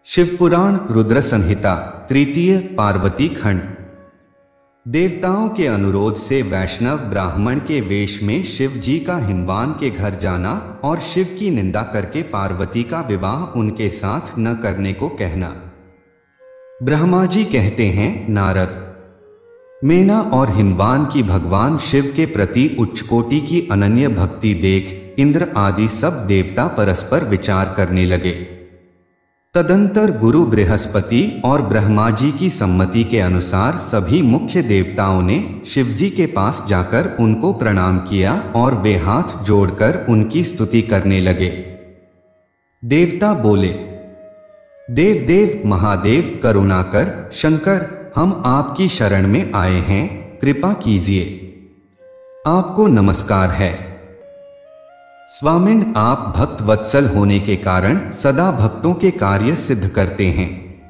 शिवपुराण रुद्र संहिता तृतीय पार्वती खंड। देवताओं के अनुरोध से वैष्णव ब्राह्मण के वेश में शिव जी का हिमवान के घर जाना और शिव की निंदा करके पार्वती का विवाह उनके साथ न करने को कहना। ब्रह्मा जी कहते हैं, नारद, मेना और हिमवान की भगवान शिव के प्रति उच्चकोटि की अनन्य भक्ति देख इंद्र आदि सब देवता परस्पर विचार करने लगे। तदंतर गुरु बृहस्पति और ब्रह्मा जी की सम्मति के अनुसार सभी मुख्य देवताओं ने शिवजी के पास जाकर उनको प्रणाम किया और वे हाथ जोड़कर उनकी स्तुति करने लगे। देवता बोले, देव देव महादेव करुणाकर शंकर, हम आपकी शरण में आए हैं, कृपा कीजिए। आपको नमस्कार है। स्वामिन, आप भक्त वत्सल होने के कारण सदा भक्तों के कार्य सिद्ध करते हैं।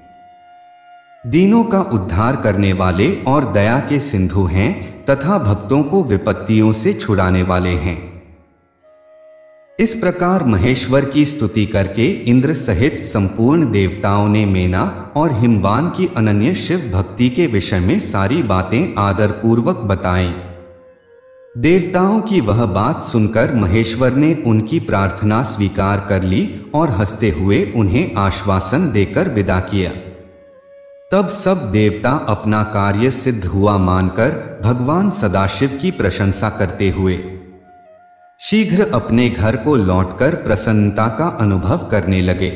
दीनों का उद्धार करने वाले और दया के सिंधु हैं तथा भक्तों को विपत्तियों से छुड़ाने वाले हैं। इस प्रकार महेश्वर की स्तुति करके इंद्र सहित संपूर्ण देवताओं ने मेना और हिमवान की अनन्य शिव भक्ति के विषय में सारी बातें आदर पूर्वक बताईं। देवताओं की वह बात सुनकर महेश्वर ने उनकी प्रार्थना स्वीकार कर ली और हंसते हुए उन्हें आश्वासन देकर विदा किया। तब सब देवता अपना कार्य सिद्ध हुआ मानकर भगवान सदाशिव की प्रशंसा करते हुए शीघ्र अपने घर को लौटकर प्रसन्नता का अनुभव करने लगे।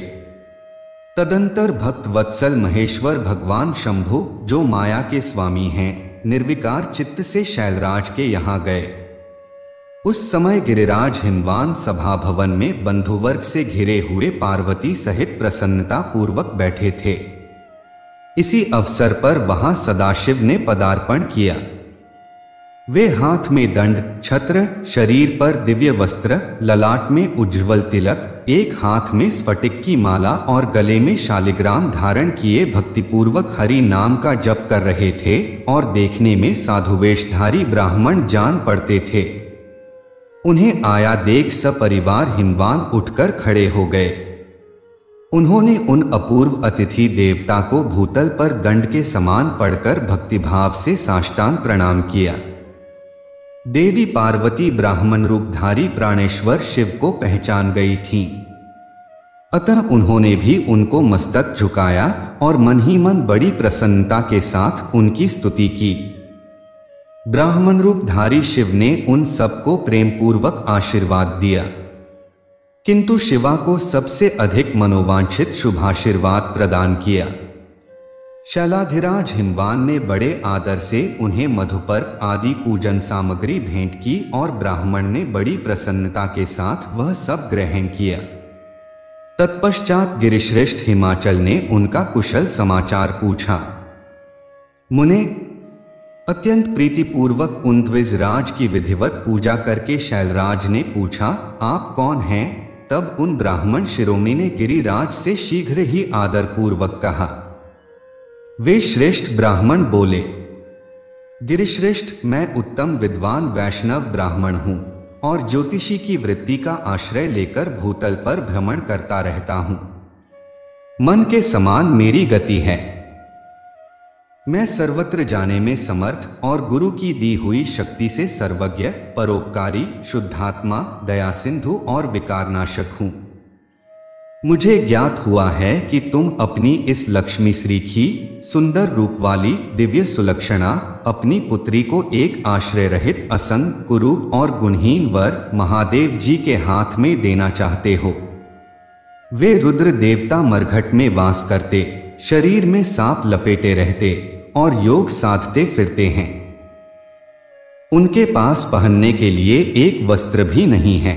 तदंतर भक्त वत्सल महेश्वर भगवान शंभु, जो माया के स्वामी हैं, निर्विकार चित्त से शैलराज के यहाँ गए। उस समय गिरिराज हिमवान सभा भवन में बंधुवर्ग से घिरे हुए पार्वती सहित प्रसन्नता पूर्वक बैठे थे। इसी अवसर पर वहां सदाशिव ने पदार्पण किया। वे हाथ में दंड, छत्र, शरीर पर दिव्य वस्त्र, ललाट में उज्ज्वल तिलक, एक हाथ में स्फटिक की माला और गले में शालिग्राम धारण किए भक्तिपूर्वक हरि नाम का जप कर रहे थे और देखने में साधुवेशधारी ब्राह्मण जान पड़ते थे। उन्हें आया देख सपरिवार हिमवान उठकर खड़े हो गए। उन्होंने उन अपूर्व अतिथि देवता को भूतल पर दंड के समान पड़कर भक्तिभाव से साष्टांग प्रणाम किया। देवी पार्वती ब्राह्मण रूपधारी प्राणेश्वर शिव को पहचान गई थीं। अतः उन्होंने भी उनको मस्तक झुकाया और मन ही मन बड़ी प्रसन्नता के साथ उनकी स्तुति की। ब्राह्मण रूपधारी शिव ने उन सबको प्रेम पूर्वक आशीर्वाद दिया, किंतु शिवा को सबसे अधिक मनोवांछित शुभाशीर्वाद प्रदान किया। शैलाधिराज हिमवान ने बड़े आदर से उन्हें मधुपर्क आदि पूजन सामग्री भेंट की और ब्राह्मण ने बड़ी प्रसन्नता के साथ वह सब ग्रहण किया। तत्पश्चात गिरिश्रेष्ठ हिमाचल ने उनका कुशल समाचार पूछा। मुने, अत्यंत प्रीतिपूर्वक उन द्विजराज की विधिवत पूजा करके शैलराज ने पूछा, आप कौन हैं? तब उन ब्राह्मण शिरोमणि ने गिरिराज से शीघ्र ही आदर पूर्वक कहा। वे श्रेष्ठ ब्राह्मण बोले, गिरिश्रेष्ठ, मैं उत्तम विद्वान वैष्णव ब्राह्मण हूँ और ज्योतिषी की वृत्ति का आश्रय लेकर भूतल पर भ्रमण करता रहता हूँ। मन के समान मेरी गति है। मैं सर्वत्र जाने में समर्थ और गुरु की दी हुई शक्ति से सर्वज्ञ, परोपकारी, शुद्धात्मा, दया सिंधु और विकारनाशक हूँ। मुझे ज्ञात हुआ है कि तुम अपनी इस लक्ष्मी श्रीखी, सुंदर रूप वाली, दिव्य सुलक्षणा अपनी पुत्री को एक आश्रय रहित, असंग, कुरूप और गुणहीन वर महादेव जी के हाथ में देना चाहते हो। वे रुद्र देवता मरघट में वास करते, शरीर में सांप लपेटे रहते और योग साधते फिरते हैं। उनके पास पहनने के लिए एक वस्त्र भी नहीं है।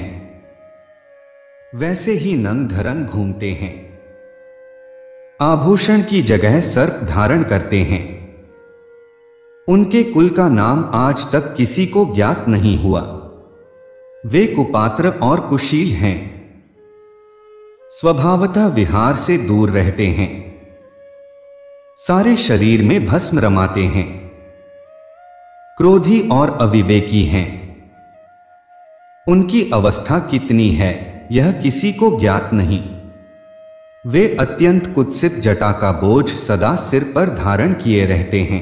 वैसे ही नंग धरन घूमते हैं। आभूषण की जगह सर्प धारण करते हैं। उनके कुल का नाम आज तक किसी को ज्ञात नहीं हुआ। वे कुपात्र और कुशील हैं। स्वभावतः विहार से दूर रहते हैं। सारे शरीर में भस्म रमाते हैं। क्रोधी और अविवेकी हैं। उनकी अवस्था कितनी है यह किसी को ज्ञात नहीं। वे अत्यंत कुत्सित जटा का बोझ सदा सिर पर धारण किए रहते हैं।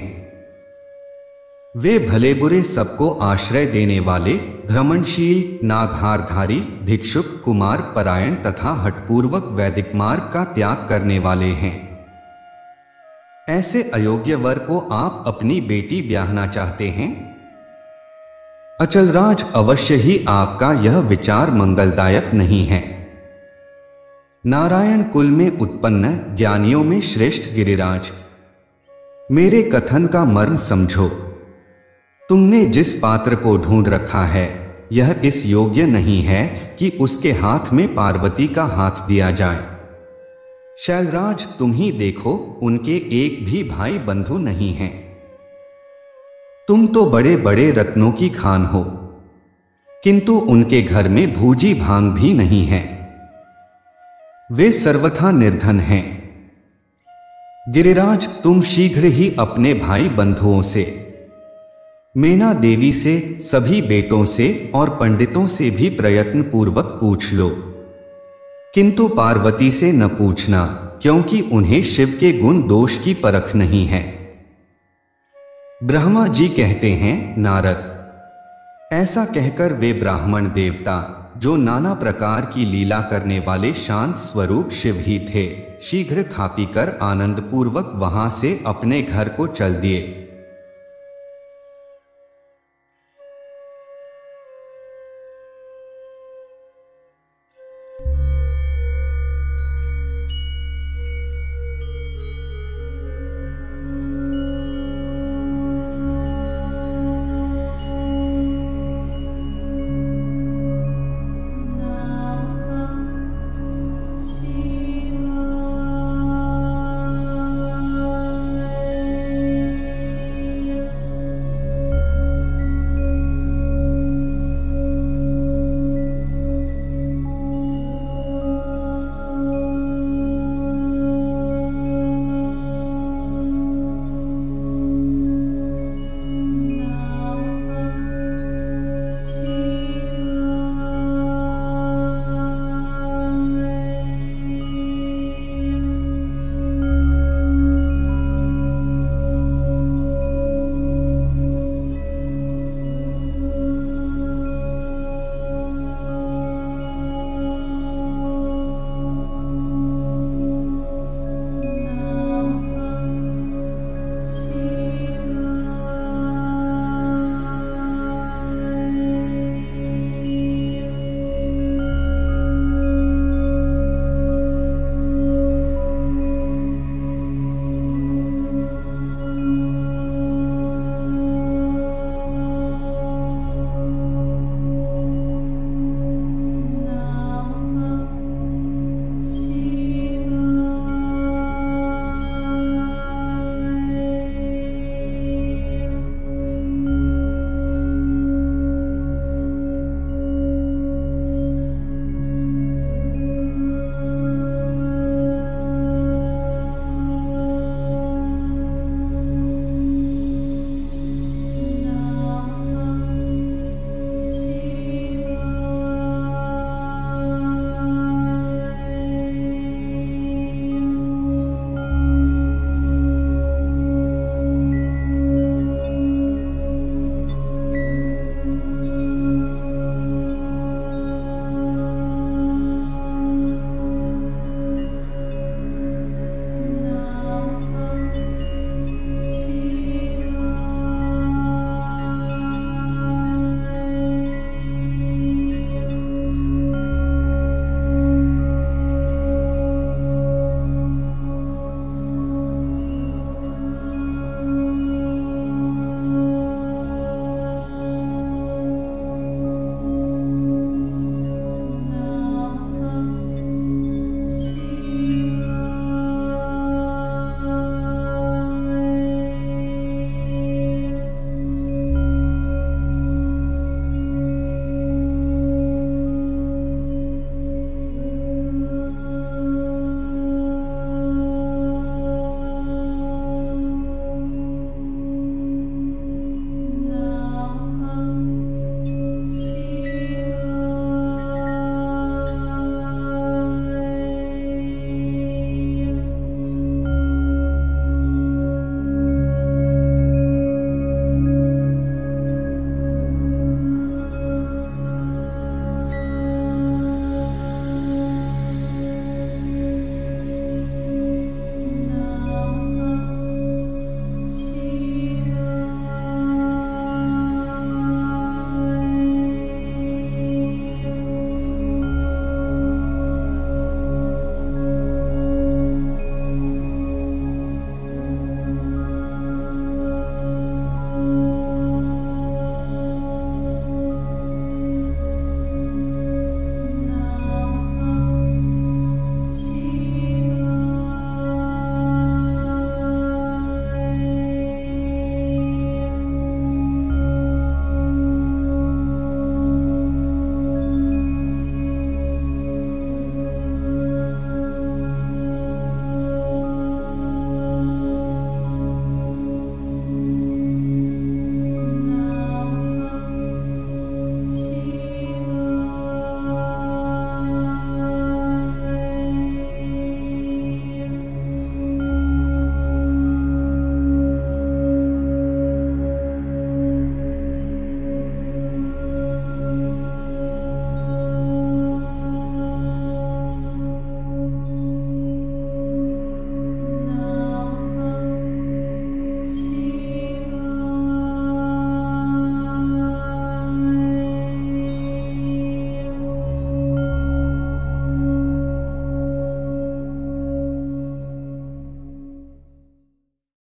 वे भले बुरे सबको आश्रय देने वाले, भ्रमणशील, नागहारधारी, भिक्षुक, कुमार परायण तथा हठपूर्वक वैदिक मार्ग का त्याग करने वाले हैं। ऐसे अयोग्य वर को आप अपनी बेटी ब्याहना चाहते हैं? अचलराज, अवश्य ही आपका यह विचार मंगलदायक नहीं है। नारायण कुल में उत्पन्न ज्ञानियों में श्रेष्ठ गिरिराज, मेरे कथन का मर्म समझो। तुमने जिस पात्र को ढूंढ रखा है, यह इस योग्य नहीं है कि उसके हाथ में पार्वती का हाथ दिया जाए। शैलराज, तुम ही देखो, उनके एक भी भाई बंधु नहीं हैं। तुम तो बड़े बड़े रत्नों की खान हो, किंतु उनके घर में भूजी भांग भी नहीं है। वे सर्वथा निर्धन हैं। गिरिराज, तुम शीघ्र ही अपने भाई बंधुओं से, मेना देवी से, सभी बेटों से और पंडितों से भी प्रयत्न पूर्वक पूछ लो, किंतु पार्वती से न पूछना, क्योंकि उन्हें शिव के गुण दोष की परख नहीं है। ब्रह्मा जी कहते हैं, नारद, ऐसा कहकर वे ब्राह्मण देवता, जो नाना प्रकार की लीला करने वाले शांत स्वरूप शिव ही थे, शीघ्र खा पी कर आनंद पूर्वक वहां से अपने घर को चल दिए।